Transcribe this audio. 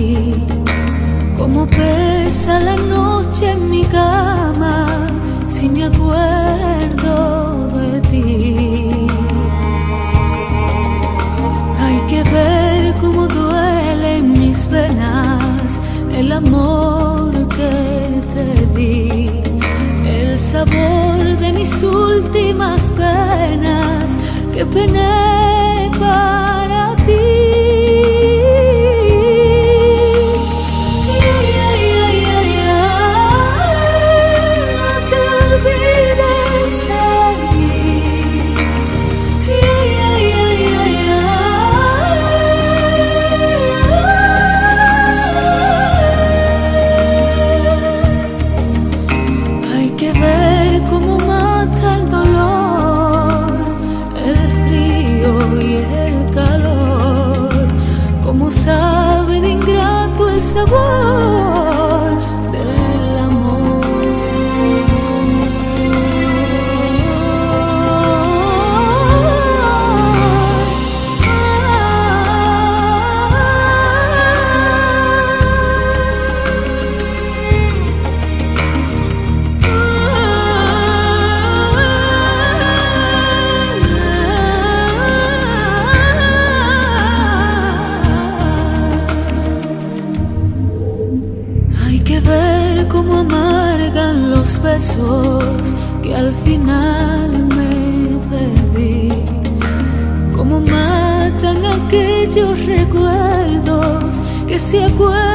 ti. Cómo pesa la noche en mi cama si me acuerdo de ti. Hay que ver cómo duele en mis venas el amor que te di, el sabor de mis últimas penas que pené para ti. Sabe de ingrato el sabor del amor. Hay que ver cómo amargan los besos que al final me perdí, cómo matan aquellos recuerdos que se acuerdan